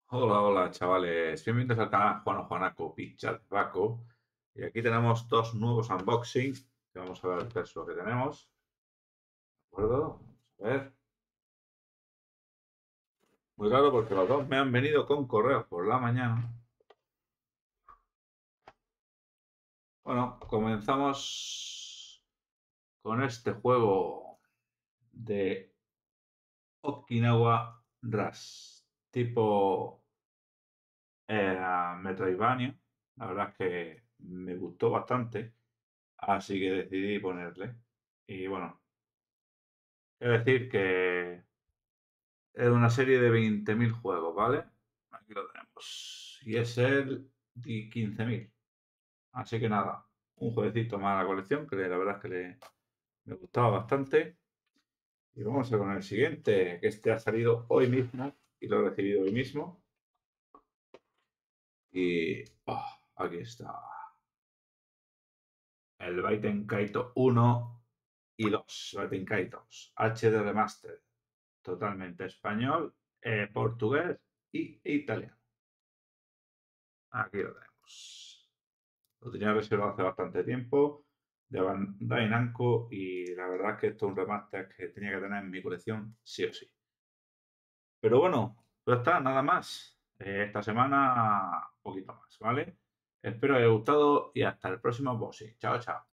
Hola, hola chavales, bienvenidos al canal Juan o Juanaco Pizza de Paco. Y aquí tenemos dos nuevos unboxing, que vamos a ver qué es lo que tenemos. ¿De acuerdo? Vamos a ver. Muy raro porque los dos me han venido con correos por la mañana. Bueno, comenzamos con este juego de Okinawa Rush, tipo Metroidvania. La verdad es que me gustó bastante, así que decidí ponerle. Y bueno, es decir, que es una serie de 20.000 juegos, ¿vale? Aquí lo tenemos. Y es el de 15.000. Así que nada, un jueguecito más a la colección, que la verdad es que me gustaba bastante. Y vamos a con el siguiente, que este ha salido hoy mismo y lo he recibido hoy mismo. Y aquí está. El Baiten Kaito 1 y los Baiten Kaitos HD Remaster. Totalmente español, portugués e italiano. Aquí lo tenemos. Lo tenía reservado hace bastante tiempo de Bandai Namco y la verdad es que esto es un remaster que tenía que tener en mi colección sí o sí. Pero bueno, pues está, nada más. Esta semana un poquito más, ¿vale? Espero que os haya gustado y hasta el próximo boxing. Chao, chao.